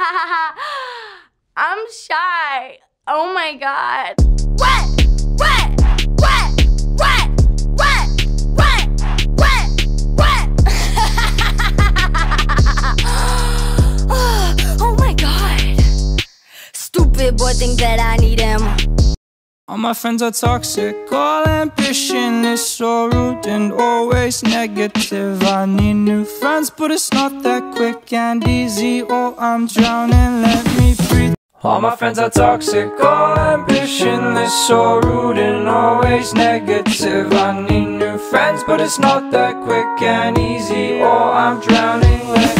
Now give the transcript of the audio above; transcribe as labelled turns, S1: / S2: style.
S1: I'm shy. Oh my god. Oh my god. Stupid boy think that I need him.
S2: All my friends are toxic, all ambition is so rude and always negative. I need new friends, but it's not that quick and easy. Oh, I'm drowning, let me breathe. All my friends are toxic, all ambition is so rude and always negative. I need new friends, but it's not that quick and easy. Oh, I'm drowning, let